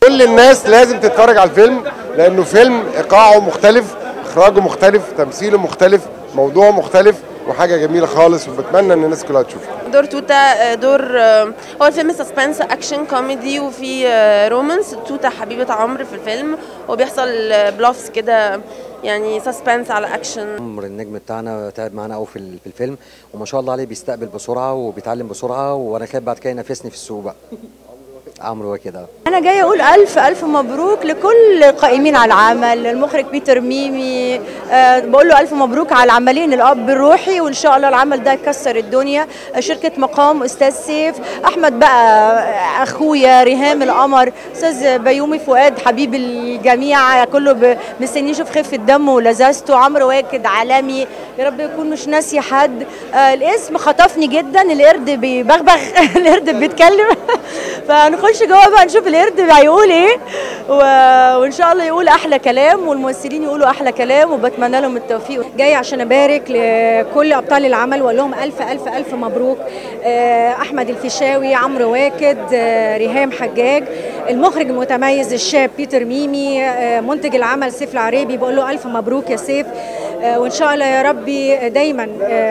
كل الناس لازم تتفرج على الفيلم، لانه فيلم ايقاعه مختلف، اخراجه مختلف، تمثيله مختلف، موضوع مختلف، وحاجه جميله خالص، وبتمنى ان الناس كلها تشوفها. دور توتا دور هو الفيلم سسبنس اكشن كوميدي وفي رومانس. توتا حبيبه عمرو في الفيلم، وبيحصل بلوفز كده يعني سسبنس على اكشن. عمرو النجم بتاعنا تعب معانا قوي في الفيلم، وما شاء الله عليه بيستقبل بسرعه وبيتعلم بسرعه، وانا خايف بعد كده ينافسني في السوق بقى. عمرو كده. أنا جاية أقول ألف ألف مبروك لكل القائمين على العمل، المخرج بيتر ميمي، بقول له ألف مبروك على العملين، الأب الروحي، وإن شاء الله العمل ده يكسر الدنيا. شركة مقام، أستاذ سيف، أحمد بقى أخويا، ريهام القمر، أستاذ بيومي فؤاد حبيب الجميع، كله مستنيين يشوف خفة دمه ولذاذته. عمرو واكد عالمي، يا رب يكون مش ناسي حد. الاسم خطفني جدا، القرد بيبغبغ القرد بيتكلم فنخش جوه بقى نشوف القرد هيقول ايه، وان شاء الله يقول احلى كلام، والممثلين يقولوا احلى كلام، وبتمنى لهم التوفيق. جاي عشان ابارك لكل ابطال العمل واقول لهم الف الف الف مبروك. احمد الفيشاوي، عمرو واكد، ريهام حجاج، المخرج المتميز الشاب بيتر ميمي، منتج العمل سيف العريبي، بقول له الف مبروك يا سيف، وان شاء الله يا ربي دايما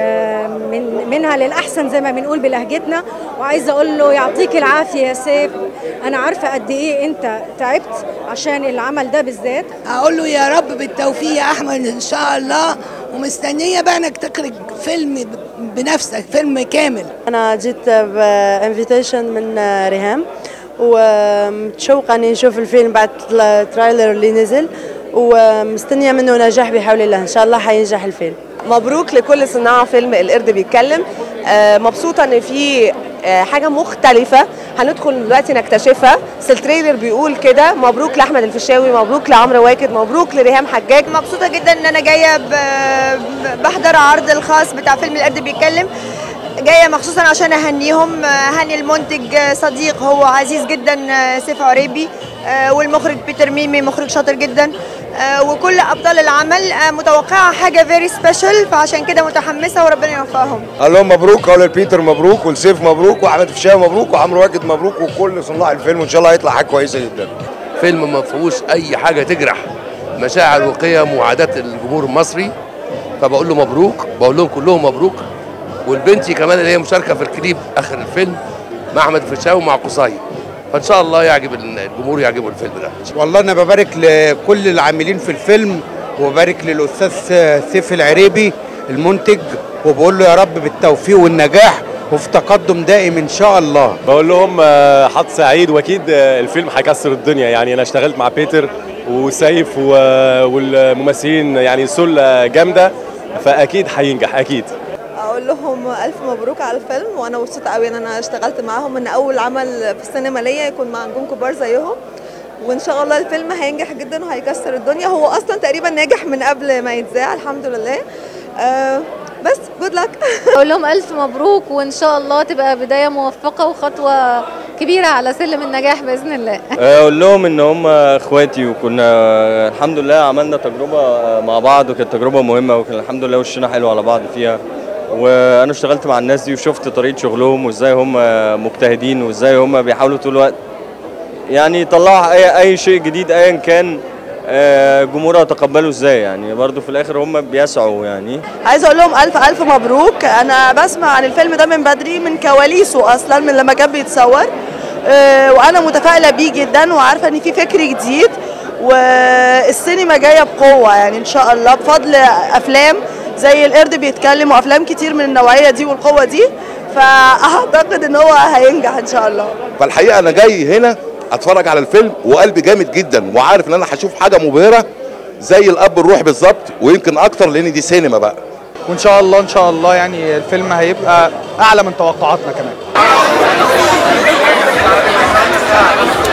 منها للاحسن زي ما بنقول بلهجتنا. وعايزه اقول له يعطيك العافيه يا سيف، انا عارفه قد ايه انت تعبت عشان العمل ده بالذات. اقول له يا رب بالتوفيق يا احمد ان شاء الله، ومستنيه بقى انك تخرج فيلم بنفسك، فيلم كامل. انا جيت بانفيتيشن من ريهام، ومتشوقه اني نشوف الفيلم بعد الترايلر اللي نزل، ومستنيه منه نجاح بحول الله، ان شاء الله حينجح الفيلم. مبروك لكل صناع فيلم القرد بيتكلم. مبسوطه ان في حاجه مختلفه هندخل دلوقتي نكتشفها، بس التريلر بيقول كده. مبروك لاحمد الفيشاوي، مبروك لعمرو واكد، مبروك لريهام حجاج. مبسوطه جدا ان انا جايه بحضر عرض الخاص بتاع فيلم القرد بيتكلم، جايه مخصوصا عشان اهنيهم، هني المنتج صديق هو عزيز جدا سيف عريبي، والمخرج بيتر ميمي مخرج شاطر جدا، وكل ابطال العمل. متوقعه حاجه فيري سبيشال، فعشان كده متحمسه وربنا يوفقهم. قال لهم مبروك، قال لبيتر مبروك، ولسيف مبروك، واحمد الفيشاوي مبروك، وعمرو واكد مبروك، وكل صناع الفيلم، وان شاء الله هيطلع حاجه كويسه جدا. فيلم ما فيهوش اي حاجه تجرح مشاعر وقيم وعادات الجمهور المصري، فبقول له مبروك، بقول لهم كلهم مبروك. والبنتي كمان اللي هي مشاركه في الكليب اخر الفيلم مع احمد الفيشاوي ومع قصي، فان شاء الله يعجب الجمهور، يعجبه الفيلم ده. والله انا ببارك لكل العاملين في الفيلم، وببارك للاستاذ سيف العريبي المنتج، وبقول له يا رب بالتوفيق والنجاح وفي تقدم دائم ان شاء الله. بقول لهم حظ سعيد، واكيد الفيلم هيكسر الدنيا. يعني انا اشتغلت مع بيتر وسيف والممثلين يعني سله جامده، فاكيد هينجح اكيد. اقول لهم الف مبروك على الفيلم، وانا مبسوطه قوي ان انا اشتغلت معاهم، ان اول عمل في السينما ليا يكون مع نجوم كبار زيهم، وان شاء الله الفيلم هينجح جدا وهيكسر الدنيا. هو اصلا تقريبا ناجح من قبل ما يتذاع الحمد لله. بس جود لك. اقول لهم الف مبروك، وان شاء الله تبقى بدايه موفقه وخطوه كبيره على سلم النجاح باذن الله. اقول لهم ان هم اخواتي، وكنا الحمد لله عملنا تجربه مع بعض، وكانت تجربه مهمه، وكان الحمد لله وشنا حلو على بعض فيها. وانا اشتغلت مع الناس دي وشفت طريقه شغلهم، وازاي هم مجتهدين، وازاي هم بيحاولوا طول الوقت يعني يطلعوا اي شيء جديد ايا كان جمهورها يتقبله ازاي. يعني برضو في الاخر هم بيسعوا. يعني عايزه اقول لهم الف الف مبروك. انا بسمع عن الفيلم ده من بدري، من كواليسه اصلا، من لما كان بيتصور، وانا متفائله بيه جدا، وعارفه ان في فكر جديد، والسينما جايه بقوه يعني ان شاء الله، بفضل افلام زي القرد بيتكلم وافلام كتير من النوعيه دي والقوه دي، فاعتقد ان هو هينجح ان شاء الله. فالحقيقه انا جاي هنا اتفرج على الفيلم وقلبي جامد جدا، وعارف ان انا هشوف حاجه مبهره زي الاب الروح بالظبط، ويمكن اكتر لان دي سينما بقى. وان شاء الله ان شاء الله يعني الفيلم هيبقى اعلى من توقعاتنا كمان.